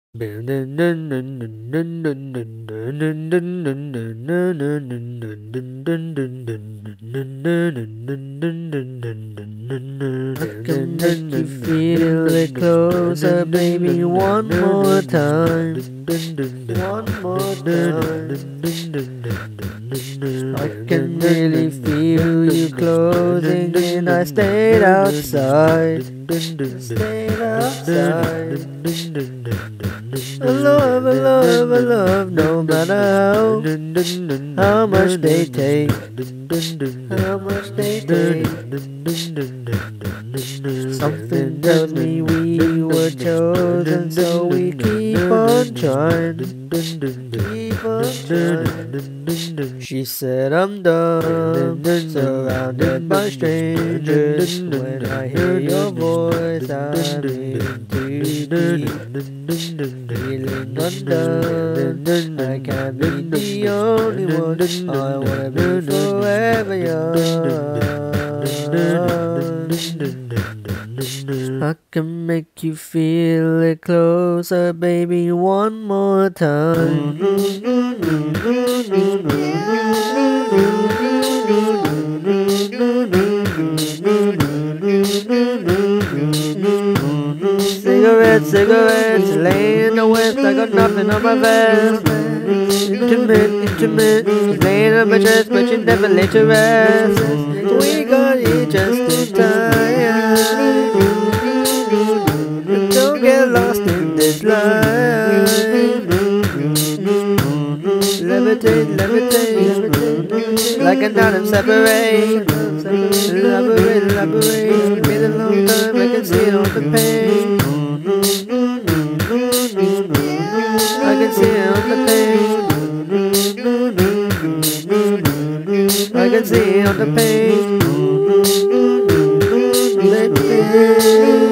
can make you feel it closer, baby, one more time. One more time. I can really feel you closing in. I stayed outside. Stayed outside. I love, no matter how much they take, how much they take. Something tells me we were chosen, so we keep on trying, keep on trying. She said I'm done, surrounded by strangers. When I hear your voice, I'm in too deep, feeling undone. I can't be the only one, I wanna be forever young. I can make you feel it closer, baby, one more time. Cigarettes, laying in the west, I got nothing on my vest. Intimate, laying on my chest, but you never let your rest. We got you just in time. Don't get lost in this life. Levitate, like an atom separate. Elaborate, been a long time, I can see it on the page. I can see it on the page. I can see it on the page.